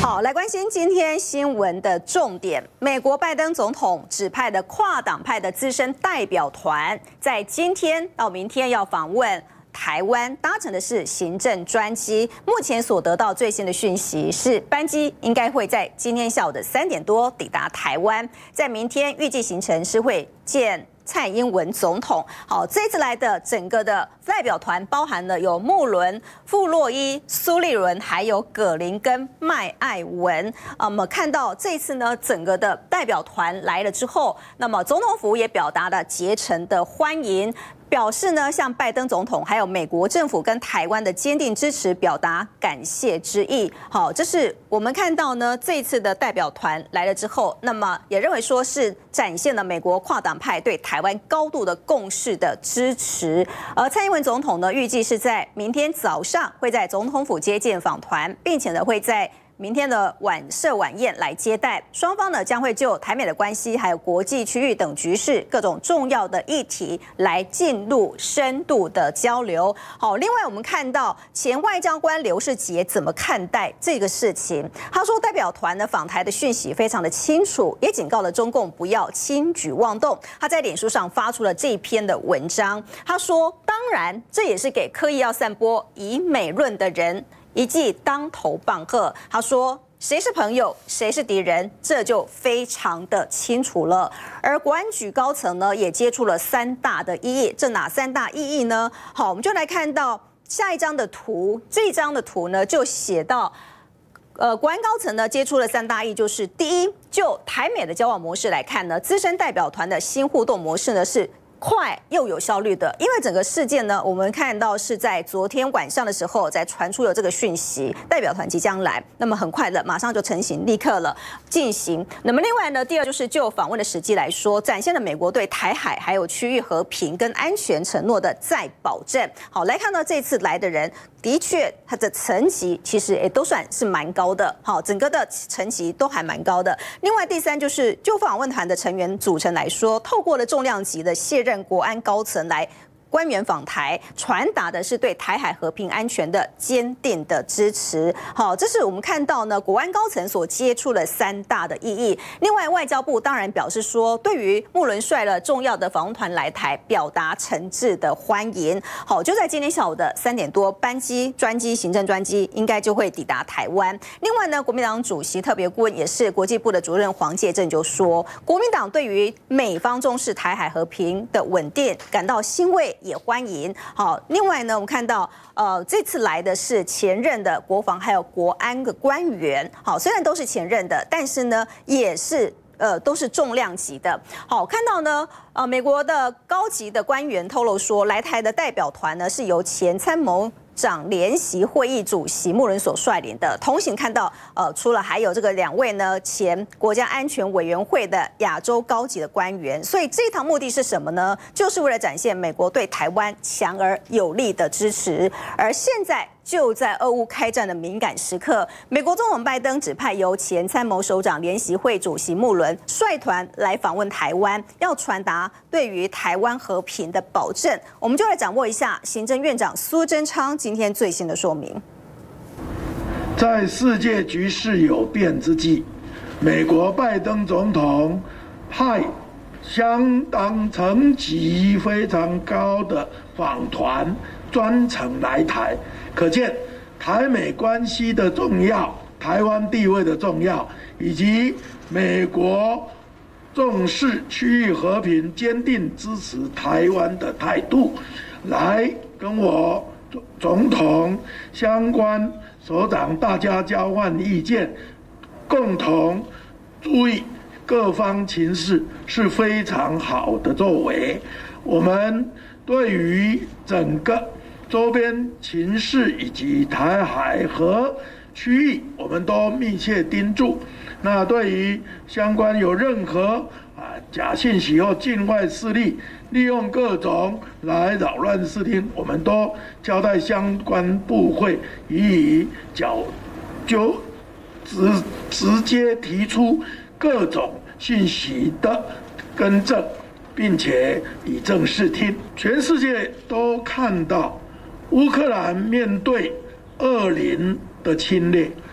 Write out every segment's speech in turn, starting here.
好，来关心今天新闻的重点。美国拜登总统指派的跨党派的资深代表团，在今天到明天要访问台湾，搭乘的是行政专机。目前所得到最新的讯息是，班机应该会在今天下午的3点多抵达台湾，在明天预计行程是会见蔡英文总统。好，这次来的整个的代表团包含了有穆伦、傅洛伊、苏立伦，还有葛林跟麦爱文。我们看到这次呢，整个的代表团来了之后，那么总统府也表达了竭诚的欢迎。表示呢，向拜登总统还有美国政府跟台湾的坚定支持，表达感谢之意。好，这是我们看到呢，这一次的代表团来了之后，那么也认为说是展现了美国跨党派对台湾高度的共识的支持。而蔡英文总统呢，预计是在明天早上会在总统府接见访团，并且呢会在明天的设晚宴来接待，双方呢将会就台美的关系，还有国际区域等局势各种重要的议题来进入深度的交流。好，另外我们看到前外交官刘世杰怎么看待这个事情？他说，代表团的访台的讯息非常的清楚，也警告了中共不要轻举妄动。他在脸书上发出了这一篇的文章，他说，当然这也是给刻意要散播以美论的人一记当头棒喝。他说，谁是朋友，谁是敌人，这就非常的清楚了。而国安局高层呢，也接触了3大的异议，这哪3大异议呢？好，我们就来看到下一张的图，这一张的图呢，就写到，国安高层呢接触了3大异议，就是第一，就台美的交往模式来看呢，资深代表团的新互动模式呢是快又有效率的。因为整个事件呢，我们看到是在昨天晚上的时候才传出有这个讯息，代表团即将来，那么很快的马上就成型，立刻了进行。那么另外呢，第二就是就访问的时机来说，展现了美国对台海还有区域和平跟安全承诺的再保证。好，来看到这次来的人，的确他的层级其实也都算是蛮高的，好，整个的层级都还蛮高的。另外第三就是就访问团的成员组成来说，透过了重量级的卸任国安高层来官员访台，传达的是对台海和平安全的坚定的支持。好，这是我们看到呢，国安高层所接触的3大的意义。另外，外交部当然表示说，对于穆伦率了重要的访问团来台，表达诚挚的欢迎。好，就在今天下午的3点多，班机行政专机应该就会抵达台湾。另外呢，国民党主席特别顾问也是国际部的主任黄介正就说，国民党对于美方重视台海和平的稳定感到欣慰，也欢迎。好，另外呢，我们看到这次来的是前任的国防还有国安的官员。好，虽然都是前任的，但是呢，也是都是重量级的。好，看到呢，美国的高级的官员透露说，来台的代表团呢是由前参谋长联席会议主席穆伦所率领的。同行看到，除了还有这个2位呢前国家安全委员会的亚洲高级的官员。所以这一趟目的是什么呢？就是为了展现美国对台湾强而有力的支持。而现在就在俄乌开战的敏感时刻，美国总统拜登指派由前参谋首长联席会主席穆伦率团来访问台湾，要传达对于台湾和平的保证。我们就来掌握一下行政院长苏贞昌今天最新的说明。 在世界局势有变之际，美国拜登总统派相当层级非常高的访团专程来台，可见台美关系的重要、台湾地位的重要，以及美国重视区域和平、坚定支持台湾的态度，来跟我总统相关首长大家交换意见，共同注意各方情势，是非常好的作为。我们对于整个周边情势以及台海和区域，我们都密切盯住。那对于相关有任何假信息或境外势力利用各种来扰乱视听，我们都交代相关部会予以直接提出各种信息的更正，并且以正视听。全世界都看到乌克兰面对恶邻的侵略，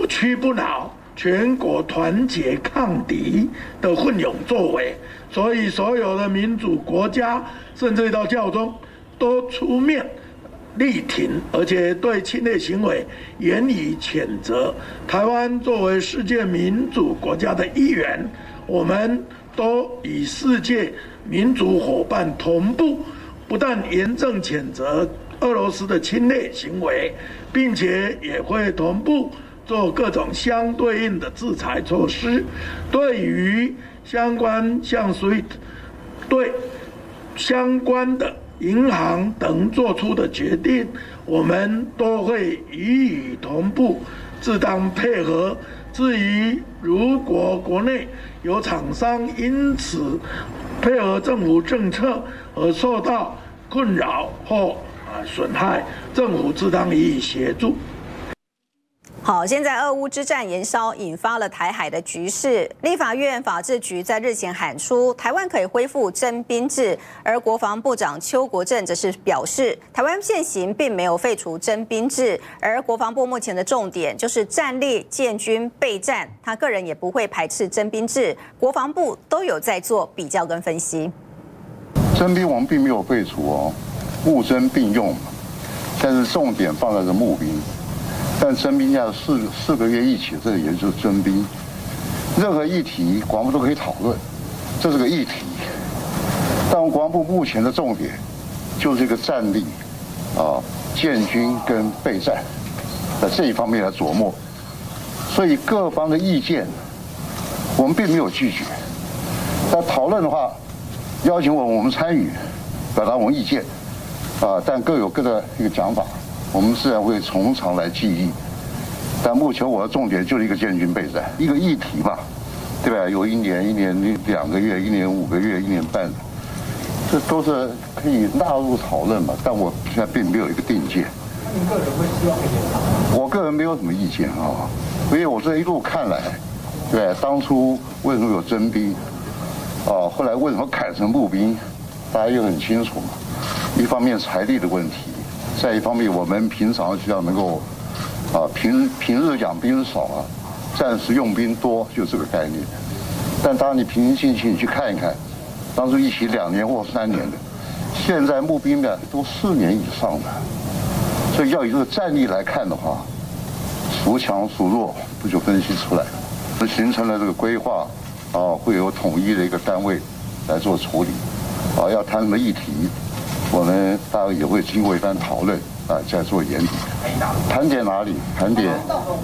不屈不挠、全国团结抗敌的奋勇作为，所以所有的民主国家，甚至到教宗，都出面力挺，而且对侵略行为严以谴责。台湾作为世界民主国家的一员，我们都与世界民主伙伴同步，不但严正谴责俄罗斯的侵略行为，并且也会同步做各种相对应的制裁措施。对于相关像SWIFT对相关的银行等做出的决定，我们都会予以同步适当配合。至于如果国内有厂商因此配合政府政策而受到困扰或损害，政府自当予以协助。 好，现在俄乌之战延烧，引发了台海的局势。立法院法制局在日前喊出，台湾可以恢复征兵制，而国防部长邱国正则是表示，台湾现行并没有废除征兵制，而国防部目前的重点就是战力、建军、备战。他个人也不会排斥征兵制，国防部都有在做比较跟分析。 征兵我们并没有废除哦，募征并用，但是重点放在是募兵。但征兵要四个月一起，这也就是征兵。任何议题，国防部都可以讨论，这是个议题。但我们国防部目前的重点就是一个战力、建军跟备战，在这一方面来琢磨。所以各方的意见，我们并没有拒绝。但讨论的话，邀请我们参与，表达我们意见，但各有各的一个讲法。我们自然会从长来记忆，但目前我的重点就是一个建军备战，一个议题嘛，对吧？有1年、1年2个月、1年5个月、1年半，这都是可以纳入讨论嘛。但我现在并没有一个定见。 您个人会希望可以？ 我个人没有什么意见啊，因为我这一路看来，对，当初为什么有征兵，后来为什么改成募兵，大家也很清楚嘛。一方面财力的问题。再一方面，我们平常需要能够，平日养兵少战时用兵多，就这个概念。但当你平心静气你去看一看，当初一起2年或3年的，现在募兵的都4年以上的，所以要以这个战力来看的话，孰强孰弱不就分析出来了，形成了这个规划，会有统一的一个单位来做处理，要谈什么议题。我们大概也会经过一番讨论再做研底。盘点哪里？盘点。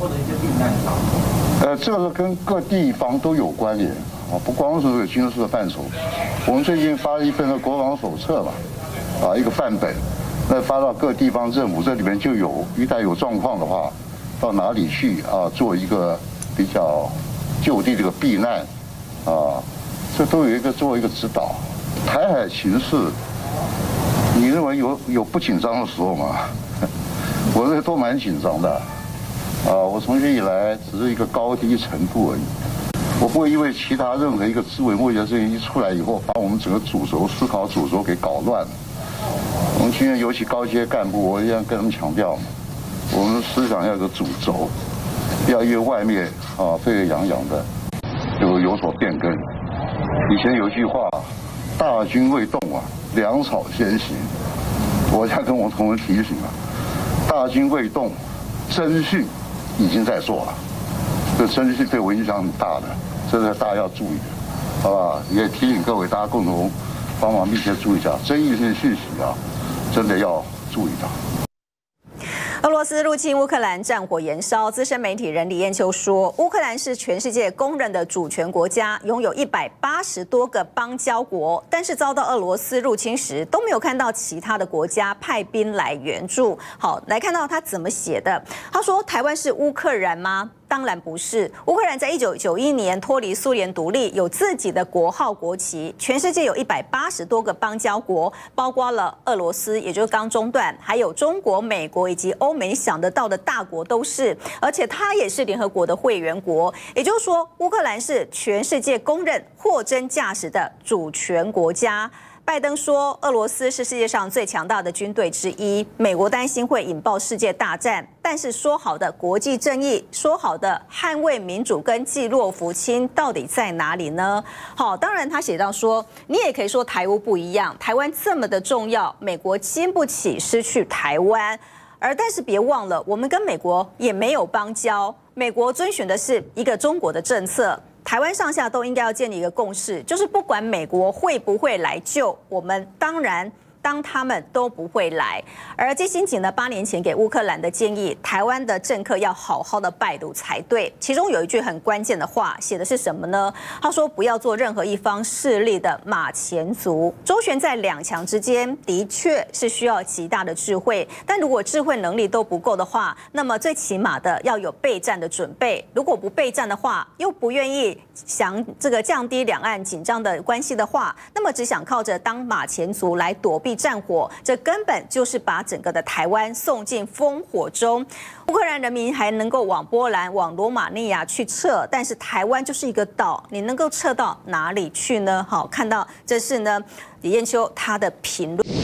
这个是跟各地方都有关联不光是这个军事的范畴。我们最近发了一份的国防手册嘛，一个范本，那发到各地方政府，这里面就有，一旦有状况的话，到哪里去做一个比较就地这个避难这都有一个做一个指导。台海形势。你认为有不紧张的时候吗？我认为都蛮紧张的，我从学以来只是一个高低程度而已，我不会因为其他任何一个枝微末节的事情一出来以后，把我们整个思考主轴给搞乱了。我们军人尤其高阶干部，我一样跟他们强调，我们思想要有个主轴，要因为外面沸沸扬扬的有所变更。以前有一句话，大军未动粮草先行。我在跟我同仁提醒大军未动，征训已经在做了。这征训对我影响很大的，这是大家要注意的，好吧？也提醒各位大家共同帮忙密切注意一下，争议性讯息真的要注意到。 俄罗斯入侵乌克兰，战火延烧。资深媒体人李彦秋说，乌克兰是全世界公认的主权国家，拥有180多个邦交国，但是遭到俄罗斯入侵时，都没有看到其他的国家派兵来援助。好，来看到他怎么写的。他说：“台湾是乌克兰吗？”当然不是。乌克兰在1991年脱离苏联独立，有自己的国号国旗。全世界有180多个邦交国，包括了俄罗斯，也就是刚中断，还有中国、美国以及欧美想得到的大国都是。而且它也是联合国的会员国，也就是说，乌克兰是全世界公认货真价实的主权国家。 拜登说，俄罗斯是世界上最强大的军队之一，美国担心会引爆世界大战。但是说好的国际正义，说好的捍卫民主跟济弱扶倾，到底在哪里呢？好，当然他写到说，你也可以说台乌不一样，台湾这么的重要，美国经不起失去台湾。但是别忘了，我们跟美国也没有邦交，美国遵循的是一个中国的政策。台湾上下都应该要建立一个共识，就是不管美国会不会来救我们，当他们都不会来。而基辛格呢，8年前给乌克兰的建议，台湾的政客要好好的拜读才对。其中有一句很关键的话，写的是什么呢？他说不要做任何一方势力的马前卒。周旋在两强之间，的确是需要极大的智慧，但如果智慧能力都不够的话，那么最起码的要有备战的准备。如果不备战的话，又不愿意想降低两岸紧张的关系的话，那么只想靠着当马前卒来躲避战火，这根本就是把整个的台湾送进烽火中。乌克兰人民还能够往波兰、往罗马尼亚去撤，但是台湾就是一个岛，你能够撤到哪里去呢？好，看到这是呢李彦秋他的评论。